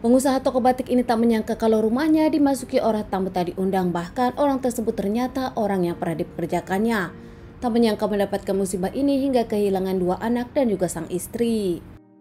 Pengusaha toko batik ini tak menyangka kalau rumahnya dimasuki orang tamu tak diundang, bahkan orang tersebut ternyata orang yang pernah dipekerjakannya. Tak menyangka mendapatkan musibah ini hingga kehilangan 2 anak dan juga sang istri.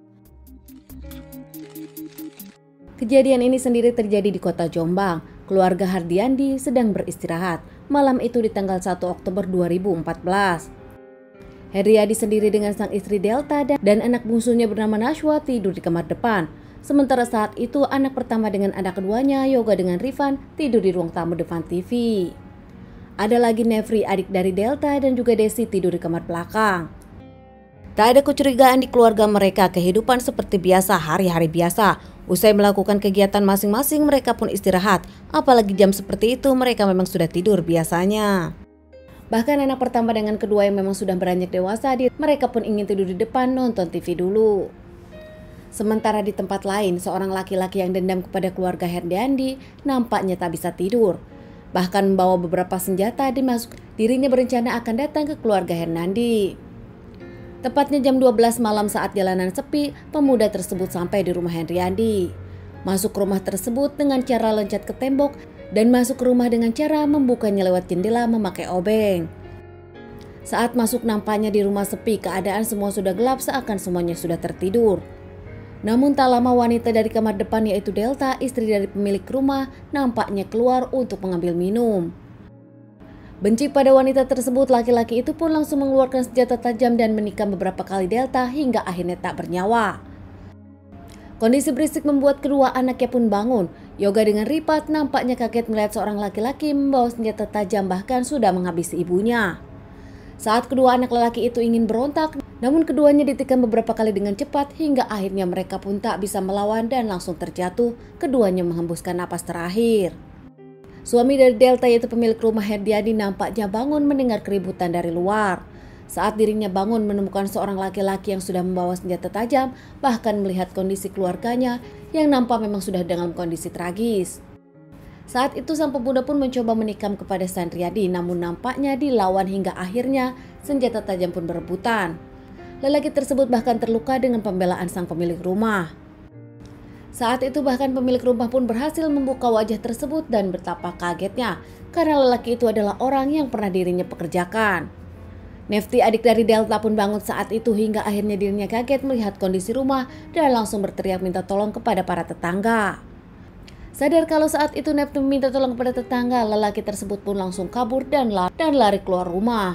Kejadian ini sendiri terjadi di kota Jombang. Keluarga Hardiandi sedang beristirahat malam itu di tanggal 1 Oktober 2014. Heriadi sendiri dengan sang istri Delta dan anak bungsunya bernama Nashwa tidur di kamar depan. Sementara saat itu anak pertama dengan anak keduanya, Yoga dengan Rifan, tidur di ruang tamu depan TV. Ada lagi Nefri, adik dari Delta, dan juga Desi tidur di kamar belakang. Tak ada kecurigaan di keluarga mereka, kehidupan seperti biasa, hari-hari biasa. Usai melakukan kegiatan masing-masing, mereka pun istirahat. Apalagi jam seperti itu, mereka memang sudah tidur biasanya. Bahkan anak pertama dengan kedua yang memang sudah beranjak dewasa, mereka pun ingin tidur di depan nonton TV dulu. Sementara di tempat lain, seorang laki-laki yang dendam kepada keluarga Hardiandi nampaknya tak bisa tidur. Bahkan membawa beberapa senjata, dirinya berencana akan datang ke keluarga Hernandi. Tepatnya jam 12 malam saat jalanan sepi, pemuda tersebut sampai di rumah Hardiandi. Masuk ke rumah tersebut dengan cara loncat ke tembok dan masuk ke rumah dengan cara membukanya lewat jendela memakai obeng. Saat masuk nampaknya di rumah sepi, keadaan semua sudah gelap seakan semuanya sudah tertidur. Namun tak lama wanita dari kamar depan yaitu Delta, istri dari pemilik rumah, nampaknya keluar untuk mengambil minum. Benci pada wanita tersebut, laki-laki itu pun langsung mengeluarkan senjata tajam dan menikam beberapa kali Delta hingga akhirnya tak bernyawa. Kondisi berisik membuat kedua anaknya pun bangun. Yoga dengan Ripat nampaknya kaget melihat seorang laki-laki membawa senjata tajam bahkan sudah menghabisi ibunya. Saat kedua anak lelaki itu ingin berontak, namun keduanya ditikam beberapa kali dengan cepat hingga akhirnya mereka pun tak bisa melawan dan langsung terjatuh. Keduanya menghembuskan napas terakhir. Suami dari Delta yaitu pemilik rumah Hardiandi nampaknya bangun mendengar keributan dari luar. Saat dirinya bangun menemukan seorang laki-laki yang sudah membawa senjata tajam, bahkan melihat kondisi keluarganya yang nampak memang sudah dalam kondisi tragis. Saat itu sang pemuda pun mencoba menikam kepada Sandriadi, namun nampaknya dilawan hingga akhirnya senjata tajam pun berebutan. Lelaki tersebut bahkan terluka dengan pembelaan sang pemilik rumah. Saat itu bahkan pemilik rumah pun berhasil membuka wajah tersebut dan betapa kagetnya karena lelaki itu adalah orang yang pernah dirinya pekerjakan. Nefti, adik dari Delta, pun bangun saat itu hingga akhirnya dirinya kaget melihat kondisi rumah dan langsung berteriak minta tolong kepada para tetangga. Sadar kalau saat itu Nefti meminta tolong kepada tetangga, lelaki tersebut pun langsung kabur dan lari keluar rumah.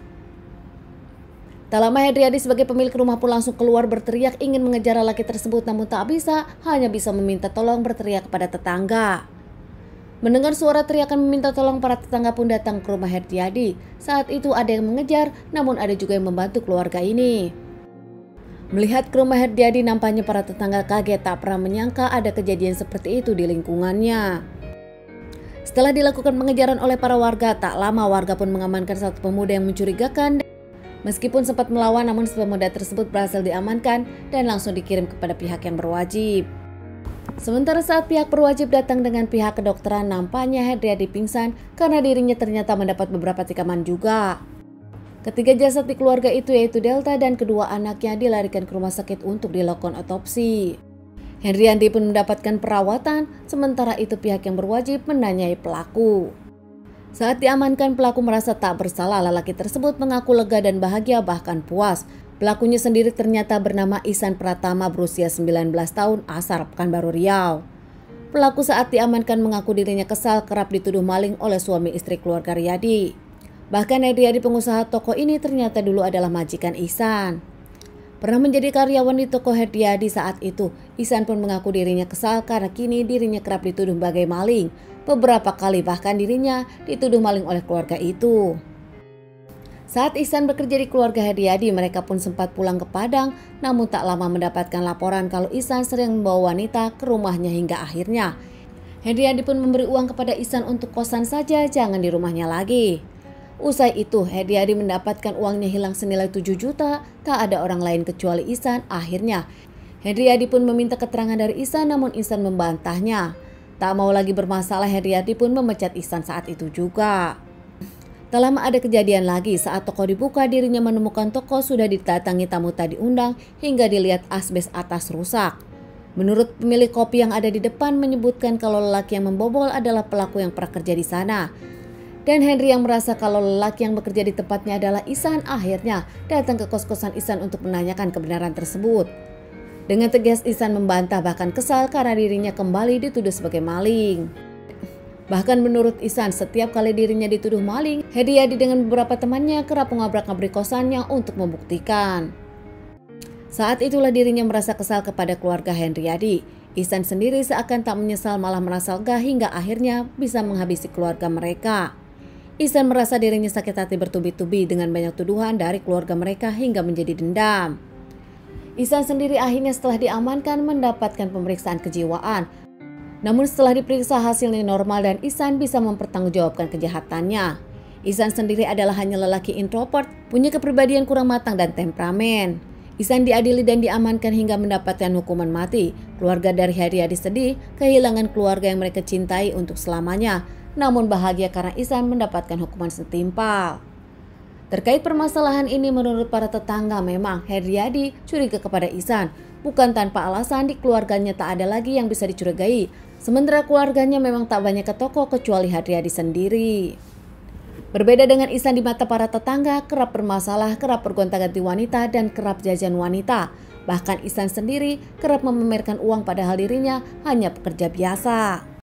Tak lama Heriadi sebagai pemilik rumah pun langsung keluar berteriak ingin mengejar lelaki tersebut, namun tak bisa, hanya bisa meminta tolong berteriak kepada tetangga. Mendengar suara teriakan meminta tolong, para tetangga pun datang ke rumah Heriadi. Saat itu ada yang mengejar, namun ada juga yang membantu keluarga ini. Melihat ke rumah Heriadi, nampaknya para tetangga kaget, tak pernah menyangka ada kejadian seperti itu di lingkungannya. Setelah dilakukan pengejaran oleh para warga, tak lama warga pun mengamankan satu pemuda yang mencurigakan. Meskipun sempat melawan, namun pemuda tersebut berhasil diamankan dan langsung dikirim kepada pihak yang berwajib. Sementara saat pihak berwajib datang dengan pihak kedokteran, nampaknya Heriadi pingsan karena dirinya ternyata mendapat beberapa tikaman juga. Ketiga jasad di keluarga itu yaitu Delta dan kedua anaknya dilarikan ke rumah sakit untuk dilakukan otopsi. Heriandi pun mendapatkan perawatan, sementara itu pihak yang berwajib menanyai pelaku. Saat diamankan, pelaku merasa tak bersalah. Lelaki tersebut mengaku lega dan bahagia bahkan puas. Pelakunya sendiri ternyata bernama Ihsan Pratama berusia 19 tahun, asal Pekanbaru Riau. Pelaku saat diamankan mengaku dirinya kesal kerap dituduh maling oleh suami istri keluarga Riyadi. Bahkan Heriadi, pengusaha toko ini, ternyata dulu adalah majikan Ihsan. Pernah menjadi karyawan di toko Heriadi saat itu, Ihsan pun mengaku dirinya kesal karena kini dirinya kerap dituduh sebagai maling. Beberapa kali bahkan dirinya dituduh maling oleh keluarga itu. Saat Ihsan bekerja di keluarga Heriadi, mereka pun sempat pulang ke Padang, namun tak lama mendapatkan laporan kalau Ihsan sering membawa wanita ke rumahnya hingga akhirnya Heriadi pun memberi uang kepada Ihsan untuk kosan saja, jangan di rumahnya lagi. Usai itu, Heriadi mendapatkan uangnya hilang senilai 7 juta, tak ada orang lain kecuali Ihsan. Akhirnya, Heriadi pun meminta keterangan dari Ihsan, namun Ihsan membantahnya. Tak mau lagi bermasalah, Heriadi pun memecat Ihsan saat itu juga. Tak lama ada kejadian lagi, saat toko dibuka, dirinya menemukan toko sudah didatangi tamu tak diundang hingga dilihat asbes atas rusak. Menurut pemilik kopi yang ada di depan menyebutkan kalau lelaki yang membobol adalah pelaku yang pernah kerja di sana. Dan Henry yang merasa kalau lelaki yang bekerja di tempatnya adalah Ihsan akhirnya datang ke kos-kosan Ihsan untuk menanyakan kebenaran tersebut. Dengan tegas Ihsan membantah bahkan kesal karena dirinya kembali dituduh sebagai maling. Bahkan menurut Ihsan setiap kali dirinya dituduh maling, Heriadi dengan beberapa temannya kerap mengabrak-abrik kosannya untuk membuktikan. Saat itulah dirinya merasa kesal kepada keluarga Heriadi. Ihsan sendiri seakan tak menyesal malah merasa lega hingga akhirnya bisa menghabisi keluarga mereka. Ihsan merasa dirinya sakit hati bertubi-tubi dengan banyak tuduhan dari keluarga mereka hingga menjadi dendam. Ihsan sendiri akhirnya setelah diamankan mendapatkan pemeriksaan kejiwaan. Namun setelah diperiksa hasilnya normal dan Ihsan bisa mempertanggungjawabkan kejahatannya. Ihsan sendiri adalah hanya lelaki introvert, punya kepribadian kurang matang dan temperamen. Ihsan diadili dan diamankan hingga mendapatkan hukuman mati. Keluarga dari Heriadi sedih kehilangan keluarga yang mereka cintai untuk selamanya. Namun bahagia karena Ihsan mendapatkan hukuman setimpal. Terkait permasalahan ini menurut para tetangga memang Heriadi curiga kepada Ihsan. Bukan tanpa alasan di keluarganya tak ada lagi yang bisa dicurigai. Sementara keluarganya memang tak banyak ke toko kecuali Heriadi sendiri. Berbeda dengan Ihsan di mata para tetangga, kerap bermasalah, kerap bergonta-ganti wanita, dan kerap jajan wanita. Bahkan Ihsan sendiri kerap memamerkan uang padahal dirinya hanya pekerja biasa.